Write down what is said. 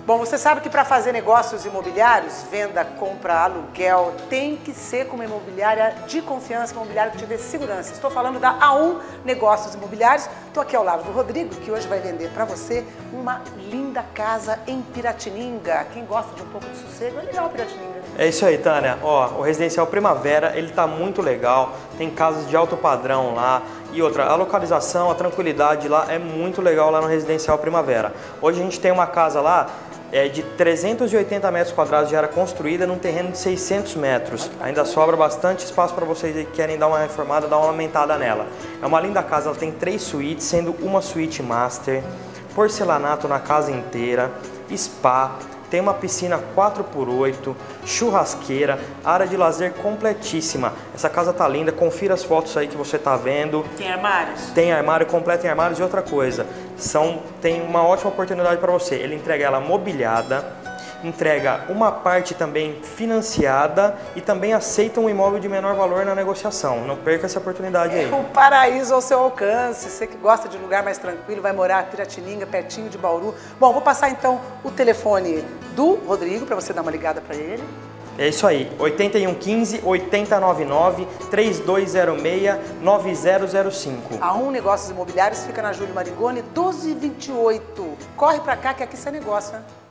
Bom, você sabe que para fazer negócios imobiliários, venda, compra, aluguel, tem que ser com uma imobiliária de confiança, uma imobiliária que te dê segurança. Estou falando da A1 Negócios Imobiliários. Estou aqui ao lado do Rodrigo, que hoje vai vender para você uma linda casa em Piratininga. Quem gosta de um pouco de sossego, é legal Piratininga. É isso aí, Tânia. Ó, o Residencial Primavera, ele tá muito legal, tem casas de alto padrão lá. E outra, a localização, a tranquilidade lá é muito legal lá no Residencial Primavera. Hoje a gente tem uma casa lá de 380 metros quadrados de área construída num terreno de 600 metros. Ainda sobra bastante espaço para vocês que querem dar uma reformada, dar uma aumentada nela. É uma linda casa, ela tem 3 suítes, sendo uma suíte master, porcelanato na casa inteira, spa, tem uma piscina 4x8, churrasqueira, área de lazer completíssima. Essa casa tá linda, confira as fotos aí que você tá vendo. Tem armários? Tem armário completo em armários e outra coisa. Tem uma ótima oportunidade para você. Ele entrega ela mobiliada, entrega uma parte também financiada e também aceita um imóvel de menor valor na negociação. Não perca essa oportunidade aí. É um paraíso ao seu alcance. Você que gosta de lugar mais tranquilo, vai morar em Piratininga, pertinho de Bauru. Bom, vou passar então o telefone do Rodrigo para você dar uma ligada para ele. É isso aí, 8115 8099 3206 9005. A1 Negócios Imobiliários fica na Júlio Marigoni 1228. Corre para cá que aqui isso é negócio, né?